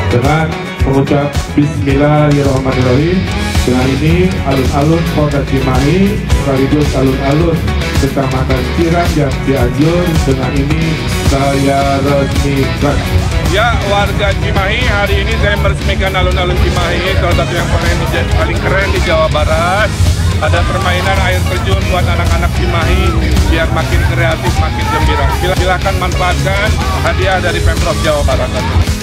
dengan mengucap Bismillahirrahmanirrahim. Dengan ini alun-alun Kota Cimahi sekaligus alun-alun Kecamatan Ciranjang Cianjur dengan ini saya resmikan. Ya, warga Cimahi, hari ini saya meresmikan alun-alun Cimahi, salah satu yang paling keren di Jawa Barat. Ada permainan air terjun buat anak-anak Cimahi biar makin kreatif, makin gembira. Silahkan manfaatkan hadiah dari Pemprov Jawa Barat.